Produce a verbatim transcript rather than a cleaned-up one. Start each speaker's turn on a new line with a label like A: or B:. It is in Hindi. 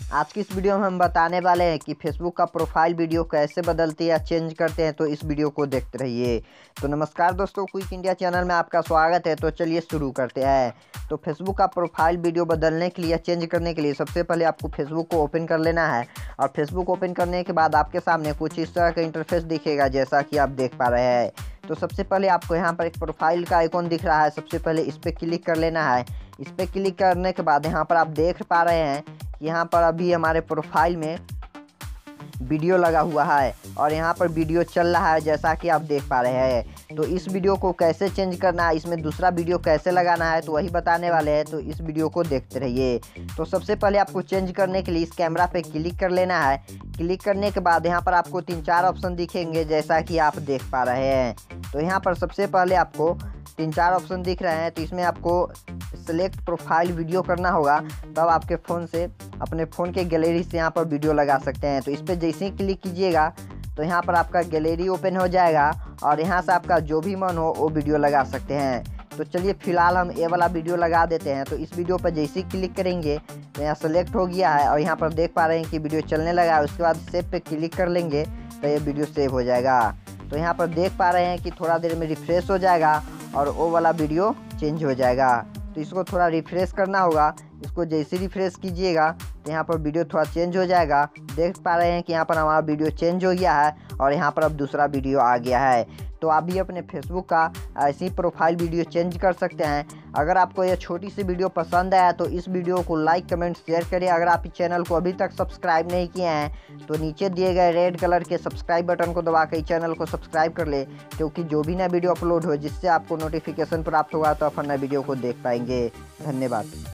A: आज की इस वीडियो में हम बताने वाले हैं कि फेसबुक का प्रोफाइल वीडियो कैसे बदलते या चेंज करते हैं, तो इस वीडियो को देखते रहिए। तो नमस्कार दोस्तों, क्विक इंडिया चैनल में आपका स्वागत है। तो चलिए शुरू करते हैं। तो फेसबुक का प्रोफाइल वीडियो बदलने के लिए या चेंज करने के लिए सबसे पहले आपको फेसबुक को ओपन कर लेना है। और फेसबुक ओपन करने के बाद आपके सामने कुछ इस तरह का इंटरफेस दिखेगा, जैसा कि आप देख पा रहे हैं। तो सबसे पहले आपको यहाँ पर एक प्रोफाइल का आइकॉन दिख रहा है, सबसे पहले इस पर क्लिक कर लेना है। इस पर क्लिक करने के बाद यहाँ पर आप देख पा रहे हैं कि यहाँ पर अभी हमारे प्रोफाइल में वीडियो लगा हुआ है और यहाँ पर वीडियो चल रहा है, जैसा कि आप देख पा रहे हैं। तो इस वीडियो को कैसे चेंज करना है, इसमें दूसरा वीडियो कैसे लगाना है, तो वही बताने वाले हैं। तो इस वीडियो को देखते रहिए। तो सबसे पहले आपको चेंज करने के लिए इस कैमरा पे क्लिक कर लेना है। क्लिक करने के बाद यहाँ पर आपको तीन चार ऑप्शन दिखेंगे, जैसा कि आप देख पा रहे हैं। तो यहाँ पर सबसे पहले आपको तीन चार ऑप्शन दिख रहे हैं, तो इसमें आपको सेलेक्ट प्रोफाइल वीडियो करना होगा, तब आपके फ़ोन से अपने फ़ोन के गैलरी से यहाँ पर वीडियो लगा सकते हैं। तो इस पर जैसे ही क्लिक कीजिएगा तो यहाँ पर आपका गैलरी ओपन हो जाएगा और यहाँ से आपका जो भी मन हो वो वीडियो लगा सकते हैं। तो चलिए फिलहाल हम ये वाला वीडियो लगा देते हैं। तो इस वीडियो पर जैसे ही क्लिक करेंगे तो यहाँ सेलेक्ट हो गया है और यहाँ पर देख पा रहे हैं कि वीडियो चलने लगा है। उसके बाद सेव पे क्लिक कर लेंगे तो ये वीडियो सेव हो जाएगा। तो यहाँ पर देख पा रहे हैं कि थोड़ा देर में रिफ्रेश हो जाएगा और वो वाला वीडियो चेंज हो जाएगा। तो इसको थोड़ा रिफ्रेश करना होगा। इसको जैसे रिफ्रेश कीजिएगा तो यहाँ पर वीडियो थोड़ा चेंज हो जाएगा। देख पा रहे हैं कि यहाँ पर हमारा वीडियो चेंज हो गया है और यहाँ पर अब दूसरा वीडियो आ गया है। तो आप भी अपने फेसबुक का ऐसी प्रोफाइल वीडियो चेंज कर सकते हैं। अगर आपको यह छोटी सी वीडियो पसंद आया तो इस वीडियो को लाइक कमेंट शेयर करें। अगर आप इस चैनल को अभी तक सब्सक्राइब नहीं किए हैं तो नीचे दिए गए रेड कलर के सब्सक्राइब बटन को दबा कर चैनल को सब्सक्राइब कर ले, क्योंकि जो भी नया वीडियो अपलोड हो जिससे आपको नोटिफिकेशन प्राप्त होगा तो अपन नए वीडियो को देख पाएंगे। धन्यवाद।